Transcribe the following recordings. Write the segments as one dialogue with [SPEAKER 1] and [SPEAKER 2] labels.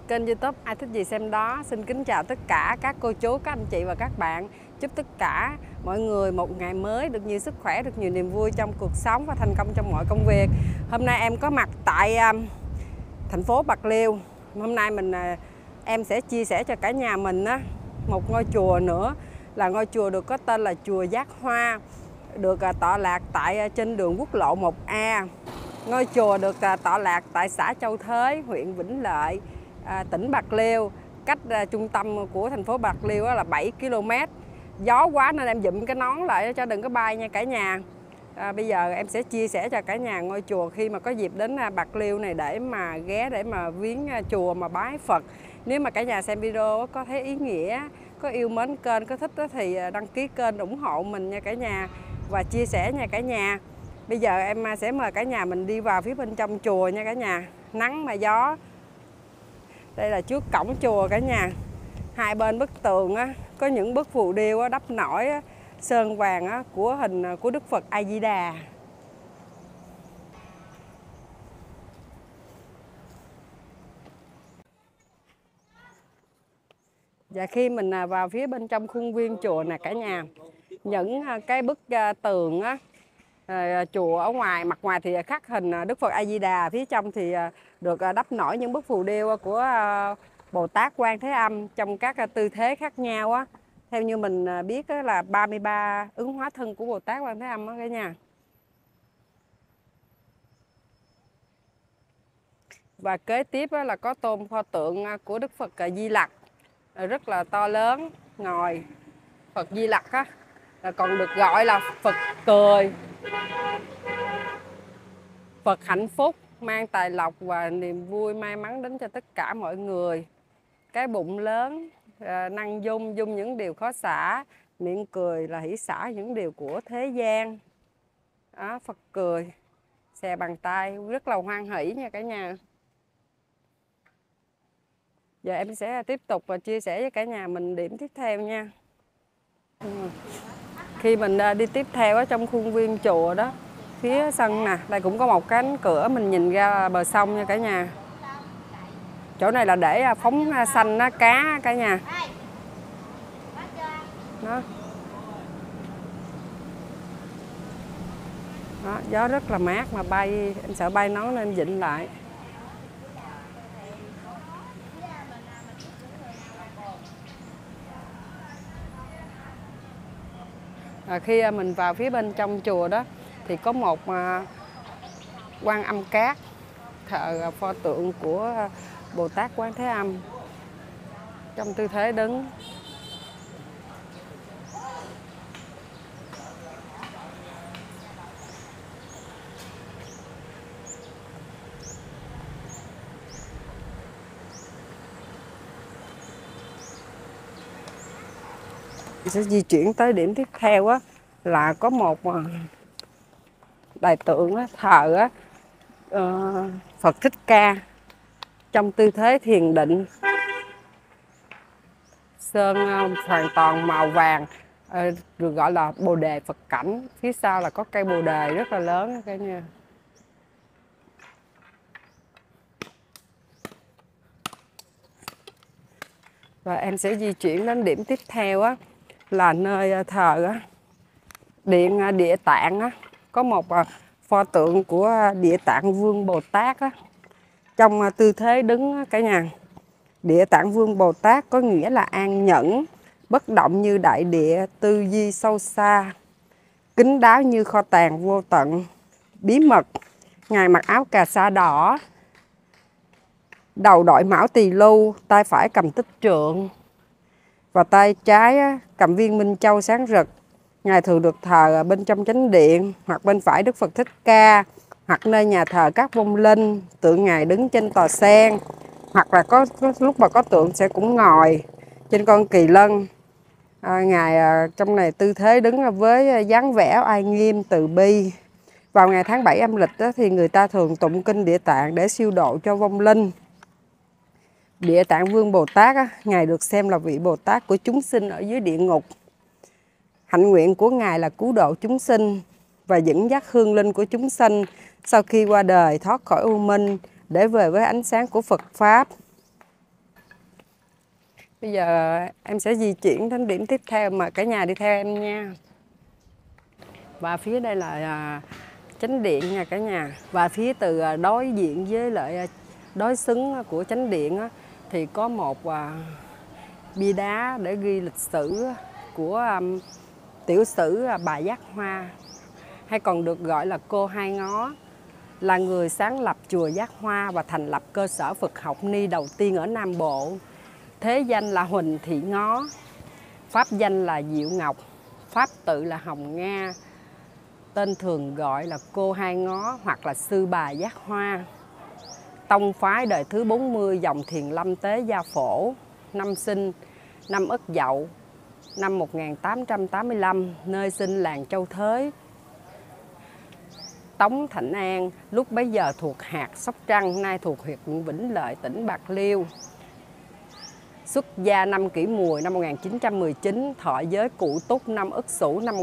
[SPEAKER 1] kênh YouTube Ai Thích Gì Xem Đó. Xin kính chào tất cả các cô chú, các anh chị và các bạn. Chúc tất cả mọi người một ngày mới được nhiều sức khỏe, được nhiều niềm vui trong cuộc sống và thành công trong mọi công việc. Hôm nay em có mặt tại thành phố Bạc Liêu. Hôm nay em sẽ chia sẻ cho cả nhà mình một ngôi chùa nữa, là ngôi chùa được có tên là chùa Giác Hoa, được tọa lạc tại trên đường quốc lộ 1A. Ngôi chùa được tọa lạc tại xã Châu Thới, huyện Vĩnh Lợi, tỉnh Bạc Liêu, cách trung tâm của thành phố Bạc Liêu là 7 km. Gió quá nên em dụm cái nón lại cho đừng có bay nha cả nhà. Bây giờ em sẽ chia sẻ cho cả nhà ngôi chùa khi mà có dịp đến Bạc Liêu này để mà ghé, để mà viếng chùa mà bái Phật. Nếu mà cả nhà xem video có thấy ý nghĩa, có yêu mến kênh, có thích thì đăng ký kênh ủng hộ mình nha cả nhà, và chia sẻ nha cả nhà. Bây giờ em sẽ mời cả nhà mình đi vào phía bên trong chùa nha cả nhà. Nắng mà gió. Đây là trước cổng chùa cả nhà. Hai bên bức tường có những bức phù điêu đắp nổi sơn vàng của hình của Đức Phật A Di Đà. Và khi mình vào phía bên trong khuôn viên chùa nè cả nhà, những cái bức tường chùa ở ngoài, mặt ngoài thì khắc hình Đức Phật A Di Đà, phía trong thì được đắp nổi những bức phù điêu của Bồ Tát Quan Thế Âm trong các tư thế khác nhau Theo như mình biết là 33 ứng hóa thân của Bồ Tát Quan Thế Âm cả nhà. Và kế tiếp là có tôn pho tượng của Đức Phật Di Lặc, rất là to lớn, ngồi. Phật Di Lặc còn được gọi là Phật cười, Phật hạnh phúc, mang tài lộc và niềm vui may mắn đến cho tất cả mọi người. Cái bụng lớn, năng dung những điều khó xả, miệng cười là hỷ xả những điều của thế gian. Phật cười, xè bàn tay, rất là hoan hỷ nha cả nhà. Giờ em sẽ tiếp tục và chia sẻ với cả nhà mình điểm tiếp theo nha. Khi mình đi tiếp theo ở trong khuôn viên chùa đó, phía sân nè, đây cũng có một cánh cửa mình nhìn ra bờ sông nha cả nhà. Chỗ này là để phóng sanh cá cả nhà. Đó. Đó, gió rất là mát mà bay, em sợ bay nón nên em vịn lại. Khi mình vào phía bên trong chùa đó thì có một Quan Âm Cát, thờ pho tượng của Bồ Tát Quan Thế Âm trong tư thế đứng. Sẽ di chuyển tới điểm tiếp theo là có một đại tượng thờ Phật Thích Ca trong tư thế thiền định, sơn hoàn toàn màu vàng, được gọi là Bồ Đề Phật Cảnh. Phía sau là có cây Bồ Đề rất là lớn cả nhà. Và em sẽ di chuyển đến điểm tiếp theo là nơi thờ Điện Địa Tạng. Có một pho tượng của Địa Tạng Vương Bồ Tát trong tư thế đứng cả nhà. Địa Tạng Vương Bồ Tát có nghĩa là an nhẫn, bất động như đại địa, tư duy sâu xa, kín đáo như kho tàng vô tận, bí mật. Ngài mặc áo cà sa đỏ, đầu đội mão tỳ lưu, tay phải cầm tích trượng và tay trái cầm viên minh châu sáng rực. Ngài thường được thờ bên trong chánh điện, hoặc bên phải Đức Phật Thích Ca, hoặc nơi nhà thờ các vong linh. Tượng Ngài đứng trên tòa sen, hoặc là có lúc mà có tượng sẽ cũng ngồi trên con kỳ lân. Ngài trong này tư thế đứng với dáng vẻ oai nghiêm từ bi. Vào ngày tháng 7 âm lịch thì người ta thường tụng kinh Địa Tạng để siêu độ cho vong linh. Địa Tạng Vương Bồ Tát Ngài được xem là vị Bồ Tát của chúng sinh ở dưới địa ngục. Hạnh nguyện của Ngài là cứu độ chúng sinh và dẫn dắt hương linh của chúng sanh sau khi qua đời thoát khỏi u minh để về với ánh sáng của Phật Pháp. Bây giờ em sẽ di chuyển đến điểm tiếp theo, mà cả nhà đi theo em nha. Và phía đây là chánh điện nha cả nhà. Và phía từ đối diện với lại đối xứng của chánh điện thì có một bia đá để ghi lịch sử của tiểu sử Bà Giác Hoa, hay còn được gọi là cô Hai Ngó, là người sáng lập chùa Giác Hoa và thành lập cơ sở Phật học Ni đầu tiên ở Nam Bộ. Thế danh là Huỳnh Thị Ngó, pháp danh là Diệu Ngọc, pháp tự là Hồng Nga, tên thường gọi là cô Hai Ngó hoặc là sư Bà Giác Hoa. Tông phái đời thứ 40 dòng Thiền Lâm Tế Gia Phổ. Năm sinh năm Ất Dậu năm 1885, nơi sinh làng Châu Thới, Tống Thạnh An, lúc bấy giờ thuộc hạt Sóc Trăng, nay thuộc huyện Vĩnh Lợi, tỉnh Bạc Liêu. Xuất gia năm Kỷ Mùi năm 1919, thọ giới Cụ Túc năm Ất Sửu năm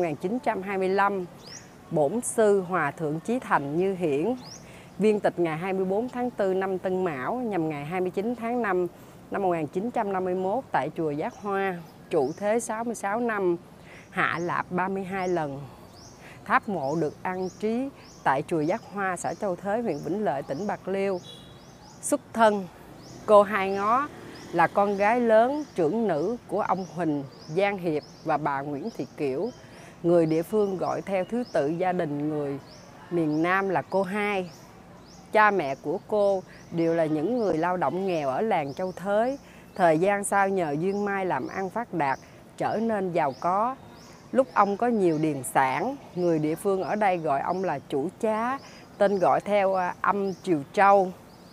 [SPEAKER 1] 1925. Bổn sư Hòa Thượng Chí Thành Như Hiển, viên tịch ngày 24 tháng 4 năm Tân Mão, nhằm ngày 29 tháng 5 năm 1951 tại chùa Giác Hoa, trụ thế 66 năm, hạ lạp 32 lần. Tháp mộ được an trí tại chùa Giác Hoa, xã Châu Thới, huyện Vĩnh Lợi, tỉnh Bạc Liêu. Xuất thân, cô Hai Ngó là con gái lớn trưởng nữ của ông Huỳnh Giang Hiệp và bà Nguyễn Thị Kiểu. Người địa phương gọi theo thứ tự gia đình người miền Nam là cô Hai. Cha mẹ của cô đều là những người lao động nghèo ở làng Châu Thới. Thời gian sau nhờ duyên may làm ăn phát đạt, trở nên giàu có. Lúc ông có nhiều điền sản, người địa phương ở đây gọi ông là chủ chá, tên gọi theo âm Triều Châu.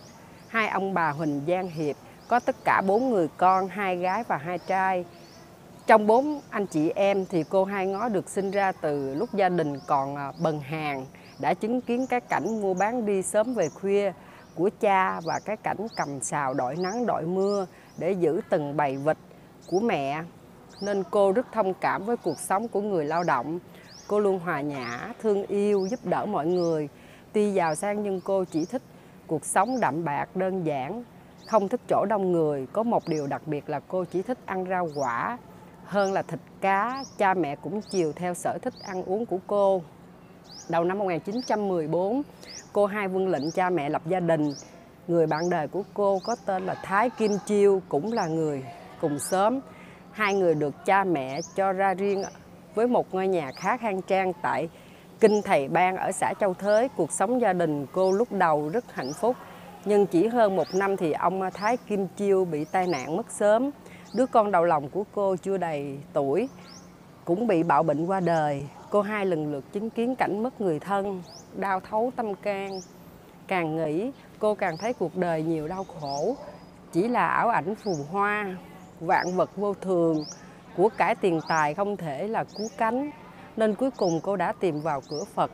[SPEAKER 1] Hai ông bà Huỳnh Giang Hiệp có tất cả 4 người con, 2 gái và 2 trai. Trong 4 anh chị em thì cô Hai Ngó được sinh ra từ lúc gia đình còn bần hàn, đã chứng kiến cái cảnh mua bán đi sớm về khuya của cha và cái cảnh cầm sào đội nắng đội mưa để giữ từng bầy vịt của mẹ, nên cô rất thông cảm với cuộc sống của người lao động. Cô luôn hòa nhã, thương yêu, giúp đỡ mọi người. Tuy giàu sang nhưng cô chỉ thích cuộc sống đạm bạc, đơn giản, không thích chỗ đông người. Có một điều đặc biệt là cô chỉ thích ăn rau quả hơn là thịt cá. Cha mẹ cũng chiều theo sở thích ăn uống của cô. Đầu năm 1914, cô Hai vâng lệnh cha mẹ lập gia đình. Người bạn đời của cô có tên là Thái Kim Chiêu, cũng là người cùng xóm. Hai người được cha mẹ cho ra riêng với một ngôi nhà khá khang trang tại Kinh Thầy Ban ở xã Châu Thới. Cuộc sống gia đình cô lúc đầu rất hạnh phúc, nhưng chỉ hơn 1 năm thì ông Thái Kim Chiêu bị tai nạn mất sớm. Đứa con đầu lòng của cô chưa đầy tuổi cũng bị bạo bệnh qua đời. Cô Hai lần lượt chứng kiến cảnh mất người thân, đau thấu tâm can. Càng nghĩ, cô càng thấy cuộc đời nhiều đau khổ, chỉ là ảo ảnh phù hoa, vạn vật vô thường, của cải tiền tài không thể là cứu cánh. Nên cuối cùng cô đã tìm vào cửa Phật.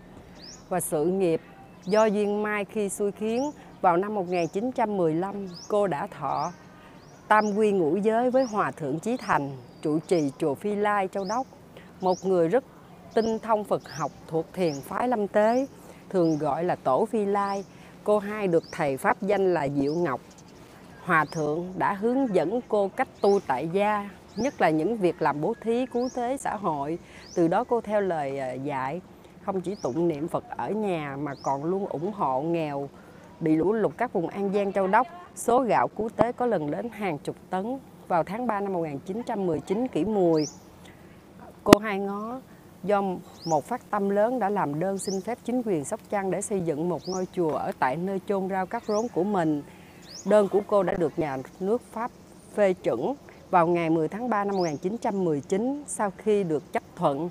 [SPEAKER 1] Và sự nghiệp do duyên may khi xui khiến, vào năm 1915, cô đã thọ tam quy ngũ giới với Hòa Thượng Chí Thành, trụ trì chùa Phi Lai, Châu Đốc, một người rất tinh thông Phật học thuộc thiền phái Lâm Tế, thường gọi là Tổ Phi Lai. Cô Hai được thầy pháp danh là Diệu Ngọc. Hòa Thượng đã hướng dẫn cô cách tu tại gia, nhất là những việc làm bố thí, cứu thế xã hội. Từ đó cô theo lời dạy, không chỉ tụng niệm Phật ở nhà mà còn luôn ủng hộ nghèo bị lũ lụt các vùng An Giang, Châu Đốc. Số gạo cứu tế có lần đến hàng chục tấn. Vào tháng 3 năm 1919 Kỷ Mùi, cô Hai Ngó do một phát tâm lớn đã làm đơn xin phép chính quyền Sóc Trăng để xây dựng một ngôi chùa ở tại nơi chôn rau cắt rốn của mình. Đơn của cô đã được nhà nước Pháp phê chuẩn vào ngày 10 tháng 3 năm 1919. Sau khi được chấp thuận,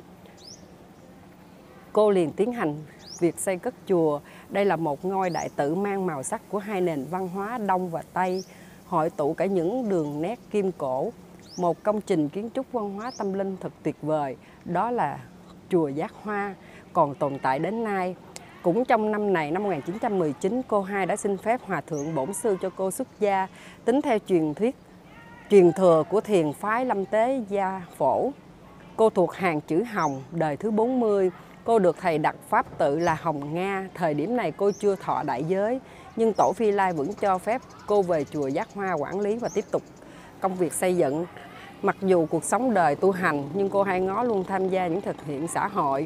[SPEAKER 1] cô liền tiến hành việc xây cất chùa. Đây là một ngôi đại tự mang màu sắc của hai nền văn hóa Đông và Tây, hội tụ cả những đường nét kim cổ. Một công trình kiến trúc văn hóa tâm linh thật tuyệt vời, đó là chùa Giác Hoa, còn tồn tại đến nay. Cũng trong năm này, năm 1919, cô Hai đã xin phép Hòa Thượng Bổn Sư cho cô xuất gia, tính theo truyền thừa của thiền phái Lâm Tế Gia Phổ. Cô thuộc hàng chữ Hồng, đời thứ 40. Cô được thầy đặt pháp tự là Hồng Nga. Thời điểm này cô chưa thọ đại giới, nhưng Tổ Phi Lai vẫn cho phép cô về chùa Giác Hoa quản lý và tiếp tục công việc xây dựng. Mặc dù cuộc sống đời tu hành, nhưng cô Hai Ngó luôn tham gia những thực hiện xã hội.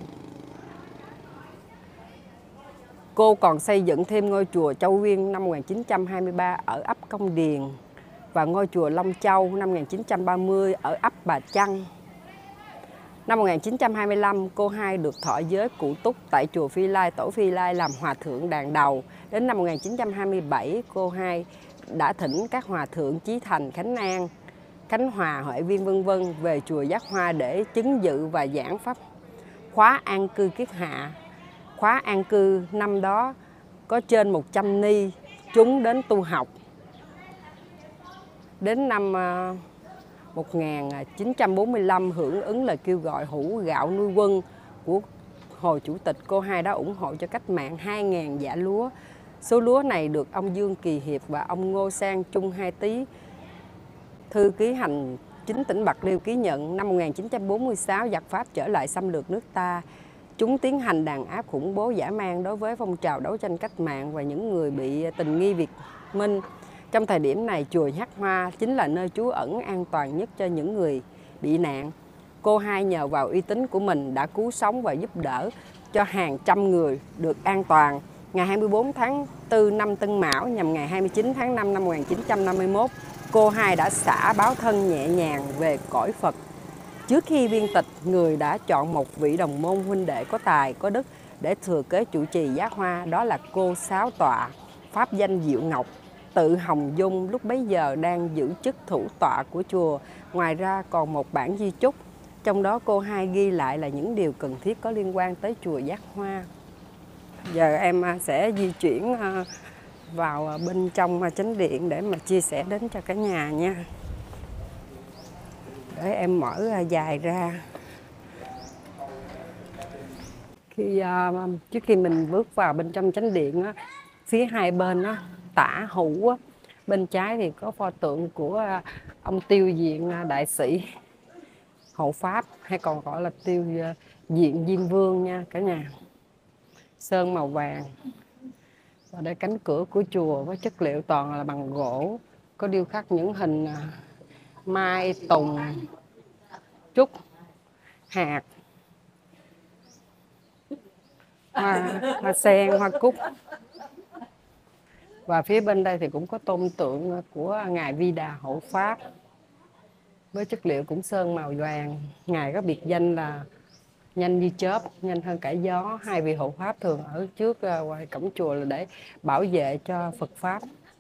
[SPEAKER 1] Cô còn xây dựng thêm ngôi chùa Châu Viên năm 1923 ở ấp Công Điền và ngôi chùa Long Châu năm 1930 ở ấp Bà Chăng. Năm 1925, cô Hai được thọ giới cụ túc tại chùa Phi Lai, tổ Phi Lai làm hòa thượng đàn đầu. Đến năm 1927, cô Hai đã thỉnh các hòa thượng Chí Thành, Khánh An, Khánh Hòa, Huệ Viên vân vân về chùa Giác Hoa để chứng dự và giảng pháp khóa an cư kiết hạ. Khóa an cư năm đó có trên 100 ni chúng đến tu học. Đến năm 1945 hưởng ứng lời kêu gọi hũ gạo nuôi quân của Hồ Chủ tịch, cô Hai đã ủng hộ cho cách mạng 2.000 giã lúa. Số lúa này được ông Dương Kỳ Hiệp và ông Ngô Sang Trung Hai Tý, thư ký hành chính tỉnh Bạc Liêu ký nhận. Năm 1946, giặc Pháp trở lại xâm lược nước ta. Chúng tiến hành đàn áp khủng bố dã man đối với phong trào đấu tranh cách mạng và những người bị tình nghi Việt Minh. Trong thời điểm này, chùa Giác Hoa chính là nơi trú ẩn an toàn nhất cho những người bị nạn. Cô Hai nhờ vào uy tín của mình đã cứu sống và giúp đỡ cho hàng trăm người được an toàn. Ngày 24 tháng 4 năm Tân Mão nhằm ngày 29 tháng 5 năm 1951, cô Hai đã xả báo thân nhẹ nhàng về cõi Phật. Trước khi viên tịch, người đã chọn một vị đồng môn huynh đệ có tài, có đức để thừa kế trụ trì Giác Hoa, đó là cô Sáu Tọa, pháp danh Diệu Ngọc, tự Hồng Dung, lúc bấy giờ đang giữ chức thủ tọa của chùa. Ngoài ra còn một bản di chúc, trong đó cô Hai ghi lại là những điều cần thiết có liên quan tới chùa Giác Hoa. Giờ em sẽ di chuyển vào bên trong chánh điện để mà chia sẻ đến cho cả nhà nha. Để em mở dài ra. Trước khi mình bước vào bên trong chánh điện á, phía hai bên á, tả hữu á, bên trái thì có pho tượng của ông Tiêu Diện đại sĩ hộ pháp, hay còn gọi là Tiêu Diện Diêm Vương nha cả nhà. Sơn màu vàng. Và đây cánh cửa của chùa với chất liệu toàn là bằng gỗ, có điêu khắc những hình mai, tùng, trúc, hạt, hoa sen, hoa cúc. Và phía bên đây thì cũng có tôn tượng của Ngài Vi Đà Hộ Pháp với chất liệu cũng sơn màu vàng. Ngài có biệt danh là nhanh như chớp, nhanh hơn cả gió. Hai vị hộ pháp thường ở trước ngoài cổng chùa là để bảo vệ cho Phật Pháp.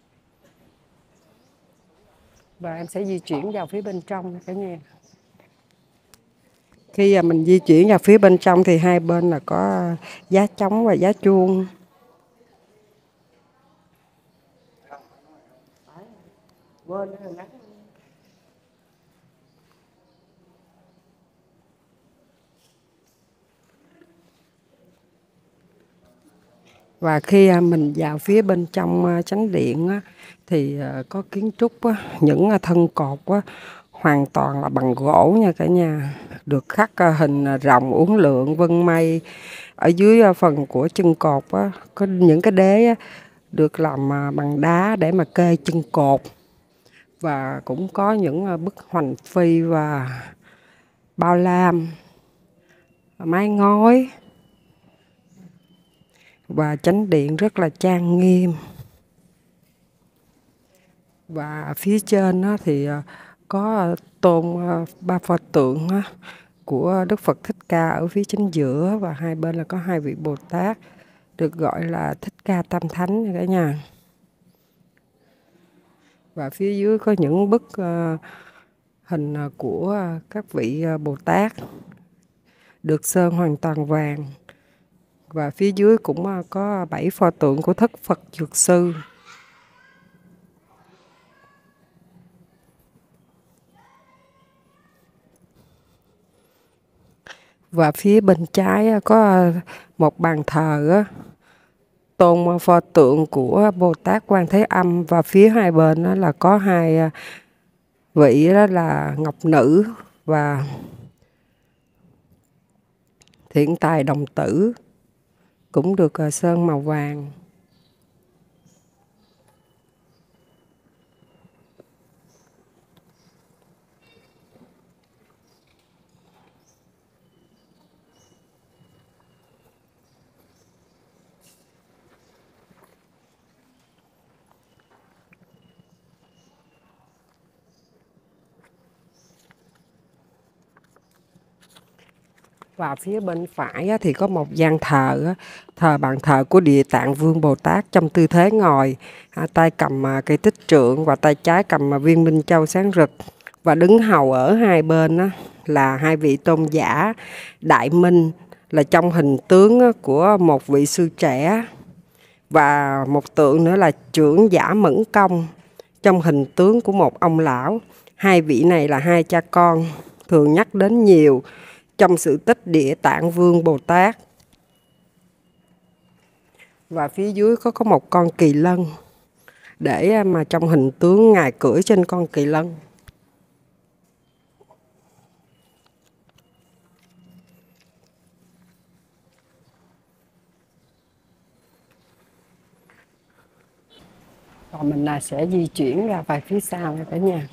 [SPEAKER 1] Và em sẽ di chuyển vào phía bên trong cả nhà. Khi mình di chuyển vào phía bên trong thì hai bên là có giá trống và giá chuông. Và khi mình vào phía bên trong chánh điện thì có kiến trúc, những thân cột hoàn toàn là bằng gỗ nha cả nhà, được khắc hình rồng uốn lượn vân mây. Ở dưới phần của chân cột có những cái đế được làm bằng đá để mà kê chân cột, và cũng có những bức hoành phi và bao lam, mái ngói. Và chánh điện rất là trang nghiêm. Và phía trên thì có tôn ba pho tượng của Đức Phật Thích Ca ở phía chính giữa, và hai bên là có hai vị Bồ Tát được gọi là Thích Ca Tam Thánh nha cả nhà. Và phía dưới có những bức hình của các vị Bồ Tát được sơn hoàn toàn vàng. Và phía dưới cũng có 7 pho tượng của Thất Phật Dược Sư. Và phía bên trái có một bàn thờ tôn pho tượng của Bồ Tát Quan Thế Âm, và phía hai bên là có hai vị, đó là Ngọc Nữ và Thiện Tài Đồng Tử, cũng được sơn màu vàng. Và phía bên phải thì có một gian thờ, thờ bàn thờ của Địa Tạng Vương Bồ Tát trong tư thế ngồi, tay cầm cây tích trượng và tay trái cầm viên minh châu sáng rực. Và đứng hầu ở hai bên là hai vị tôn giả Đại Minh, là trong hình tướng của một vị sư trẻ, và một tượng nữa là trưởng giả Mẫn Công trong hình tướng của một ông lão. Hai vị này là hai cha con thường nhắc đến nhiều trong sự tích Địa Tạng Vương Bồ Tát. Và phía dưới có một con kỳ lân, để mà trong hình tướng ngài cưỡi trên con kỳ lân. Và mình sẽ di chuyển ra vài phía sau nha cả nhà.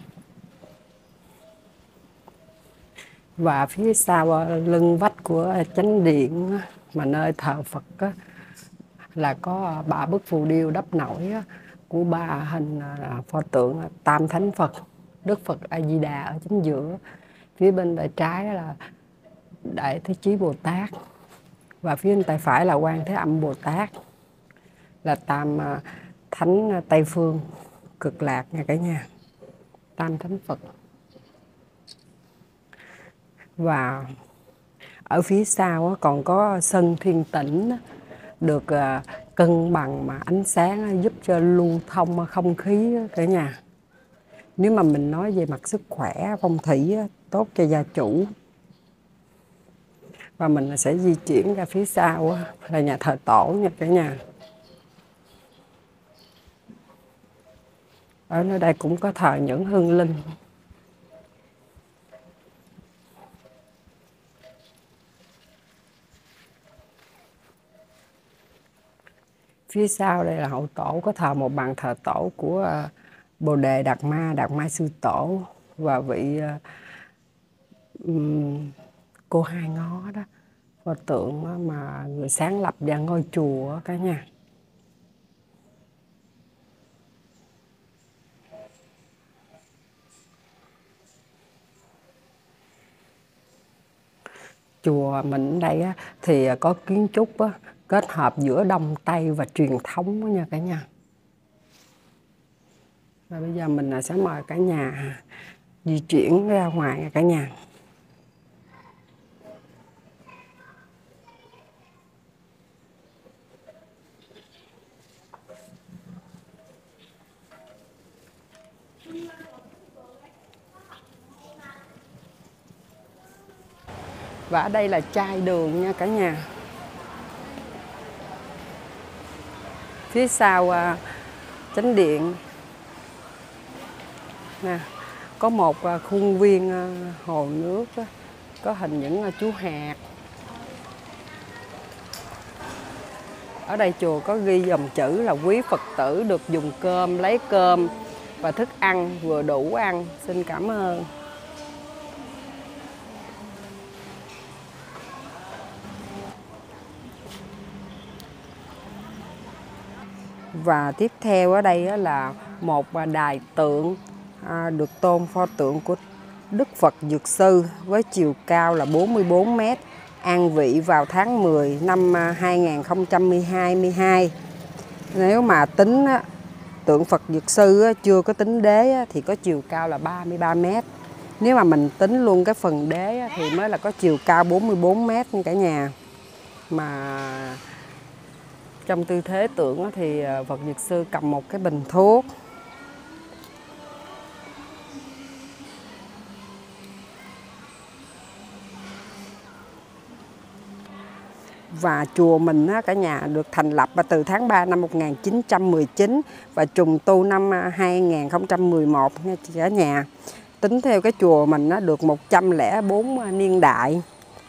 [SPEAKER 1] Và phía sau lưng vách của chánh điện mà nơi thờ Phật là có 3 bức phù điêu đắp nổi của 3 hình pho tượng Tam Thánh Phật, Đức Phật A Di Đà ở chính giữa. Phía bên tay trái là Đại Thế Chí Bồ Tát, và phía bên tay phải là Quan Thế Âm Bồ Tát, là Tam Thánh Tây Phương Cực Lạc nha cả nhà, Tam Thánh Phật. Và ở phía sau còn có sân thiên tĩnh, được cân bằng mà ánh sáng giúp cho lưu thông không khí cả nhà. Nếu mà mình nói về mặt sức khỏe, phong thủy tốt cho gia chủ. Và mình sẽ di chuyển ra phía sau là nhà thờ tổ nha cả nhà. Ở nơi đây cũng có thờ những hương linh. Phía sau đây là hậu tổ, có thờ một bàn thờ tổ của Bồ Đề Đạt Ma Sư Tổ, và vị cô Hai Ngó đó, pho tượng mà người sáng lập ra ngôi chùa cả nhà. Chùa mình ở đây thì có kiến trúc kết hợp giữa Đông Tây và truyền thống nha cả nhà. Và bây giờ mình sẽ mời cả nhà di chuyển ra ngoài nha cả nhà. Và ở đây là chai đường nha cả nhà. Phía sau chánh điện nè, có một khuôn viên hồ nước có hình những chú hạt. Ở đây chùa có ghi dòng chữ là quý Phật tử được dùng cơm, lấy cơm và thức ăn vừa đủ ăn. Xin cảm ơn. Và tiếp theo ở đây là một đài tượng được tôn pho tượng của Đức Phật Dược Sư với chiều cao là 44 m, an vị vào tháng 10 năm 2022. Nếu mà tính tượng Phật Dược Sư chưa có tính đế thì có chiều cao là 33 m. Nếu mà mình tính luôn cái phần đế thì mới là có chiều cao 44 m nha cả nhà. Mà trong tư thế tượng thì Phật Dược Sư cầm một cái bình thuốc. Và chùa mình cả nhà được thành lập từ tháng 3 năm 1919 và trùng tu năm 2011 nha cả nhà. Tính theo cái chùa mình được 104 niên đại.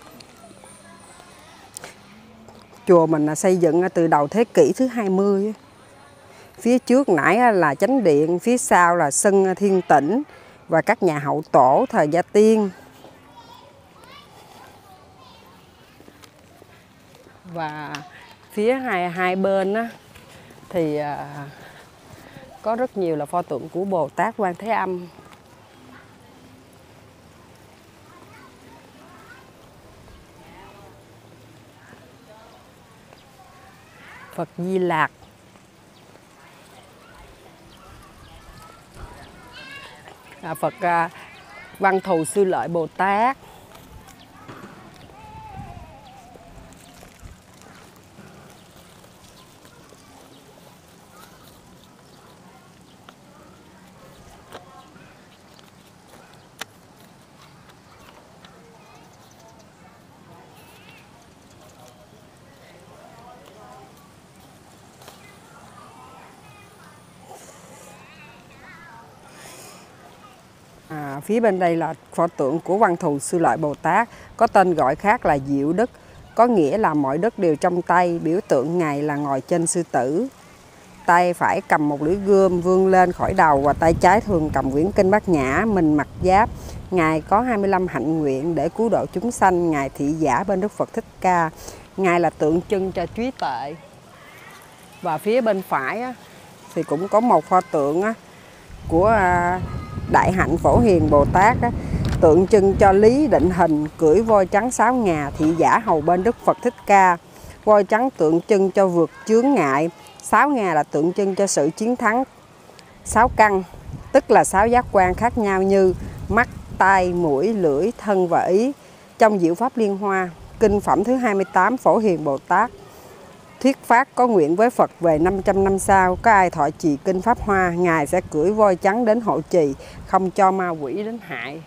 [SPEAKER 1] Chùa mình xây dựng từ đầu thế kỷ thứ 20. Phía trước nãy là chánh điện, phía sau là sân thiên tĩnh và các nhà hậu tổ thời Gia Tiên. Và phía hai bên thì có rất nhiều là pho tượng của Bồ Tát, Quan Thế Âm. Phật Di Lạc, Phật Văn Thù Sư Lợi Bồ Tát. Phía bên đây là pho tượng của Văn Thù Sư Lợi Bồ Tát, có tên gọi khác là Diệu Đức, có nghĩa là mọi đức đều trong tay, biểu tượng Ngài là ngồi trên sư tử. Tay phải cầm một lưỡi gươm vươn lên khỏi đầu và tay trái thường cầm quyển kinh Bát Nhã, mình mặc giáp. Ngài có 25 hạnh nguyện để cứu độ chúng sanh. Ngài thị giả bên Đức Phật Thích Ca. Ngài là tượng trưng cho trí tuệ. Và phía bên phải thì cũng có một pho tượng của Đại Hạnh Phổ Hiền Bồ Tát, tượng trưng cho lý định hình, cưỡi voi trắng 6 ngà, thị giả hầu bên Đức Phật Thích Ca. Voi trắng tượng trưng cho vượt chướng ngại, 6 ngà là tượng trưng cho sự chiến thắng 6 căn, tức là 6 giác quan khác nhau như mắt, tai, mũi, lưỡi, thân và ý. Trong Diệu Pháp Liên Hoa, kinh phẩm thứ 28, Phổ Hiền Bồ Tát thuyết pháp có nguyện với Phật về 500 năm sau, có ai thọ trì kinh Pháp Hoa, Ngài sẽ cưỡi voi trắng đến hộ trì, không cho ma quỷ đến hại.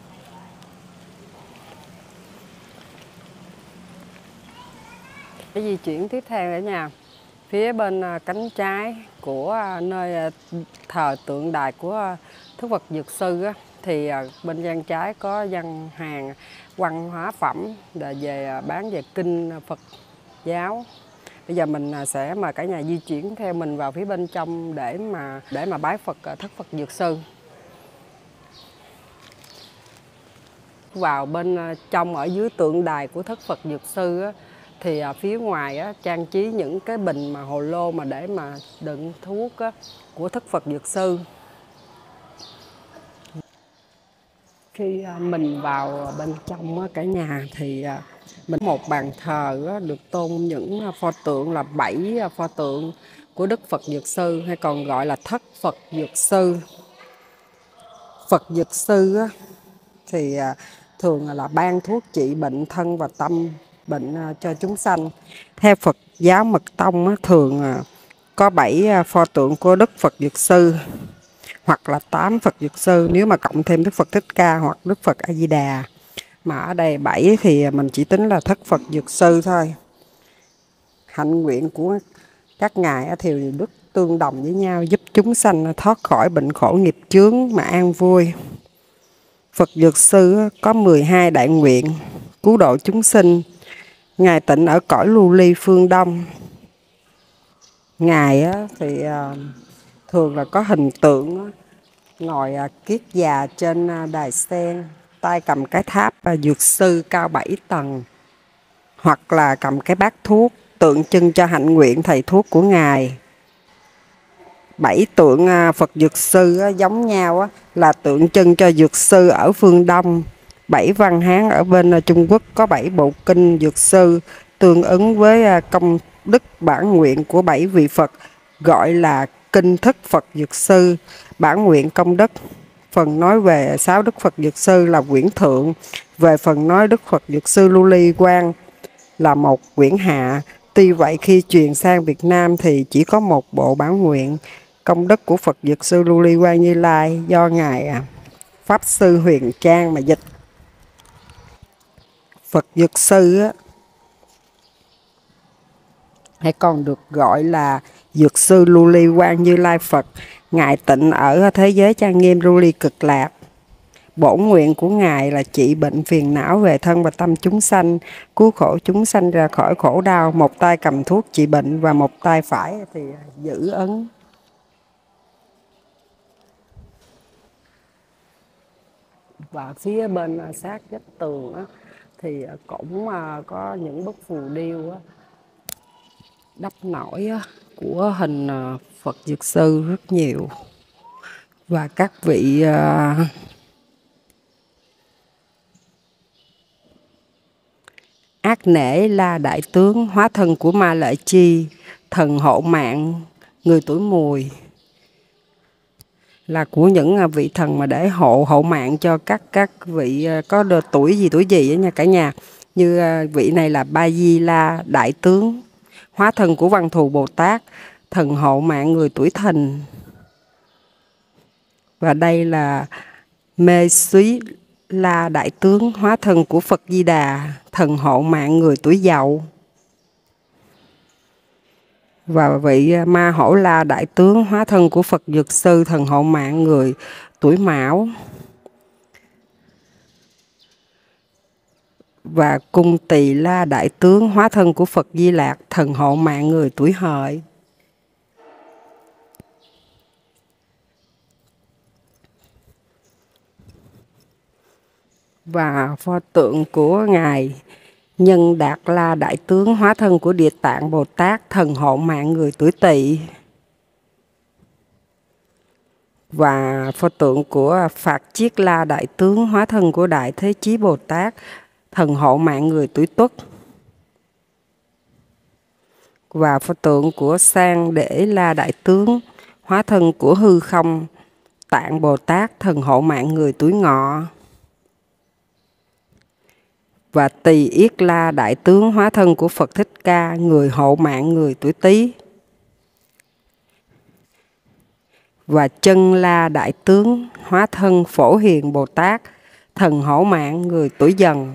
[SPEAKER 1] Cái di chuyển tiếp theo ở nhà, phía bên cánh trái của nơi thờ tượng đài của Đức Phật Dược Sư thì bên gian trái có gian hàng văn hóa phẩm về bán về kinh Phật giáo. Bây giờ mình sẽ mời cả nhà di chuyển theo mình vào phía bên trong để mà bái Phật Thất Phật Dược Sư. Vào bên trong ở dưới tượng đài của Thất Phật Dược Sư thì phía ngoài trang trí những cái bình mà hồ lô mà để mà đựng thuốc của Thất Phật Dược Sư. Khi mình vào bên trong cả nhà thì mình một bàn thờ được tôn những pho tượng là 7 pho tượng của Đức Phật Dược Sư, hay còn gọi là Thất Phật Dược Sư. Phật Dược Sư thì thường là ban thuốc trị bệnh thân và tâm bệnh cho chúng sanh. Theo Phật giáo Mật Tông thường có 7 pho tượng của Đức Phật Dược Sư hoặc là 8 Phật Dược Sư, nếu mà cộng thêm Đức Phật Thích Ca hoặc Đức Phật A Di Đà. Mà ở đây 7 thì mình chỉ tính là Thất Phật Dược Sư thôi. Hạnh nguyện của các ngài thì đức tương đồng với nhau, giúp chúng sanh thoát khỏi bệnh khổ nghiệp chướng mà an vui. Phật Dược Sư có 12 đại nguyện cứu độ chúng sinh. Ngài tịnh ở cõi lưu ly phương Đông. Ngài thì thường là có hình tượng ngồi kiết già trên đài sen, tay cầm cái tháp dược sư cao 7 tầng, hoặc là cầm cái bát thuốc tượng trưng cho hạnh nguyện thầy thuốc của Ngài. 7 tượng Phật Dược Sư giống nhau là tượng trưng cho Dược Sư ở phương Đông. 7 văn Hán ở bên Trung Quốc có 7 bộ kinh Dược Sư tương ứng với công đức bản nguyện của 7 vị Phật, gọi là kinh Thức Phật Dược Sư. Bản nguyện công đức, phần nói về 6 Đức Phật Dược Sư là quyển thượng, về phần nói Đức Phật Dược Sư Lưu Ly Quang là một quyển hạ. Tuy vậy khi truyền sang Việt Nam thì chỉ có một bộ bản nguyện công đức của Phật Dược Sư Lưu Ly Quang Như Lai do Ngài Pháp Sư Huyền Trang mà dịch. Phật Dược Sư hay còn được gọi là Dược Sư Lưu Ly Quang Như Lai Phật. Ngài tịnh ở thế giới trang nghiêm Lưu Ly Cực Lạc. Bổn nguyện của Ngài là trị bệnh phiền não về thân và tâm chúng sanh, cứu khổ chúng sanh ra khỏi khổ đau. Một tay cầm thuốc trị bệnh và một tay phải thì giữ ấn. Và phía bên sát vách tường thì cũng có những bức phù điêu đắp nổi của hình Phật Dược Sư rất nhiều. Và các vị Ác Nể La Đại Tướng hóa thân của Ma Lợi Chi, thần hộ mạng người tuổi Mùi, là của những vị thần mà để hộ mạng cho các vị có tuổi gì nha cả nhà. Như vị này là Ba Di La Đại Tướng, hóa thân của Văn Thù Bồ Tát, thần hộ mạng người tuổi Thìn. Và đây là Mê Súy La Đại Tướng, hóa thân của Phật Di Đà, thần hộ mạng người tuổi Dậu. Và vị Ma Hổ La Đại Tướng, hóa thân của Phật Dược Sư, thần hộ mạng người tuổi Mão. Và Cung Tỳ La Đại Tướng, hóa thân của Phật Di Lạc, thần hộ mạng người tuổi Hợi. Và pho tượng của Ngài Nhân Đạt La Đại Tướng, hóa thân của Địa Tạng Bồ Tát, thần hộ mạng người tuổi Tỵ. Và pho tượng của Phạt Chiết La Đại Tướng, hóa thân của Đại Thế Chí Bồ Tát, thần hộ mạng người tuổi Tuất. Và pho tượng của Sang Để La Đại Tướng, hóa thân của Hư Không Tạng Bồ Tát, thần hộ mạng người tuổi Ngọ. Và Tỳ Yết La Đại Tướng, hóa thân của Phật Thích Ca, người hộ mạng người tuổi Tý. Và Chân La Đại Tướng, hóa thân Phổ Hiền Bồ Tát, thần hộ mạng người tuổi Dần.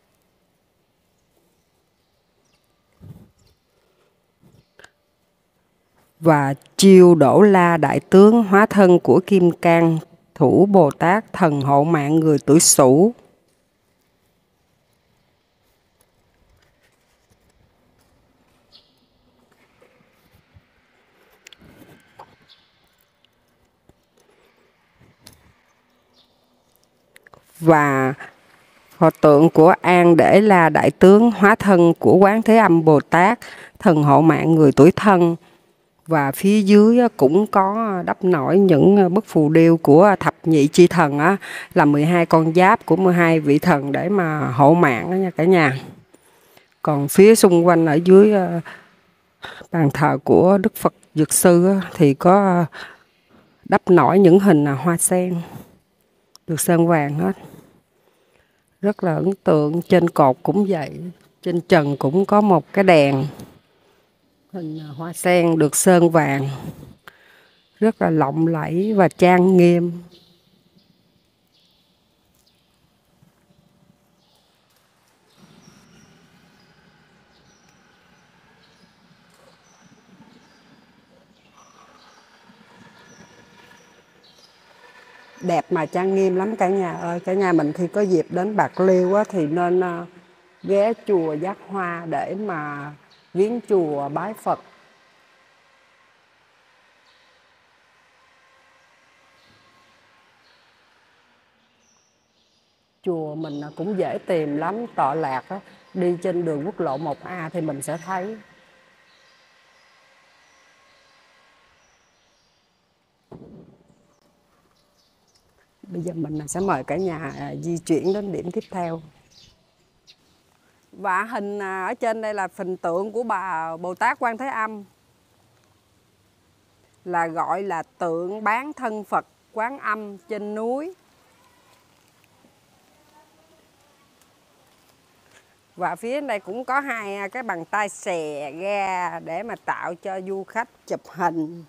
[SPEAKER 1] Và Chiêu Đỗ La Đại Tướng, hóa thân của Kim Cang Thủ Bồ Tát, thần hộ mạng người tuổi Sửu. Và pho tượng của An Để La Đại Tướng, hóa thân của Quán Thế Âm Bồ Tát, thần hộ mạng người tuổi Thân. Và phía dưới cũng có đắp nổi những bức phù điêu của thập nhị chi thần, là 12 con giáp của 12 vị thần để mà hộ mạng đó nha cả nhà. Còn phía xung quanh ở dưới bàn thờ của Đức Phật Dược Sư thì có đắp nổi những hình hoa sen được sơn vàng hết. Rất là ấn tượng. Trên cột cũng vậy, trên trần cũng có một cái đèn hình hoa sen được sơn vàng, rất là lộng lẫy và trang nghiêm. Đẹp mà trang nghiêm lắm cả nhà ơi. Cả nhà mình khi có dịp đến Bạc Liêu thì nên ghé chùa Giác Hoa để mà viếng chùa bái Phật. Chùa mình cũng dễ tìm lắm, tọa lạc đi trên đường quốc lộ 1A thì mình sẽ thấy. Bây giờ mình sẽ mời cả nhà di chuyển đến điểm tiếp theo. Và hình ở trên đây là hình tượng của bà Bồ Tát Quan Thế Âm, là gọi là tượng bán thân Phật Quán Âm trên núi. Và phía đây cũng có hai cái bàn tay xè ra để mà tạo cho du khách chụp hình.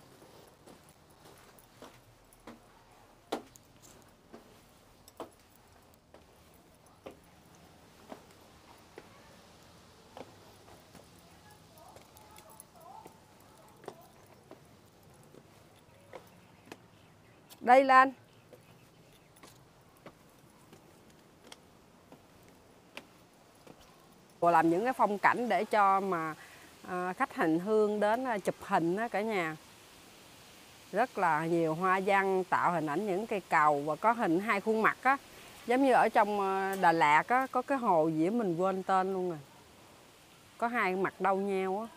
[SPEAKER 1] Đây lên. Làm những cái phong cảnh để cho mà khách hành hương đến chụp hình đó cả nhà. Rất là nhiều hoa văn tạo hình ảnh những cây cầu và có hình hai khuôn mặt á. Giống như ở trong Đà Lạt á, có cái hồ gì mình quên tên luôn rồi. Có hai mặt đâu nhau á.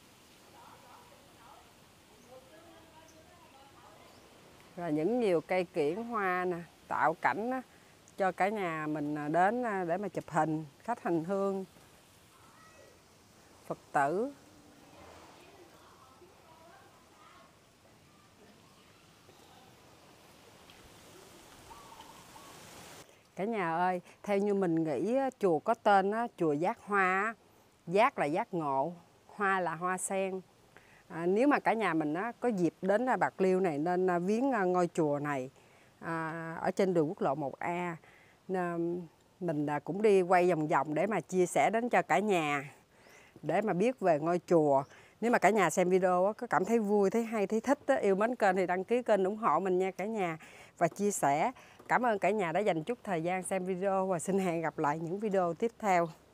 [SPEAKER 1] Rồi những nhiều cây kiển hoa nè, tạo cảnh á, cho cả nhà mình đến để mà chụp hình, khách hành hương, Phật tử. cả nhà ơi, theo như mình nghĩ chùa có tên chùa Giác Hoa. Giác là giác ngộ, hoa là hoa sen. Nếu mà cả nhà mình có dịp đến Bạc Liêu này nên viếng ngôi chùa này ở trên đường quốc lộ 1A. Mình cũng đi quay vòng vòng để mà chia sẻ đến cho cả nhà để mà biết về ngôi chùa. Nếu mà cả nhà xem video có cảm thấy vui, thấy hay, thấy thích, yêu mến kênh thì đăng ký kênh ủng hộ mình nha cả nhà. Và chia sẻ. Cảm ơn cả nhà đã dành chút thời gian xem video và xin hẹn gặp lại những video tiếp theo.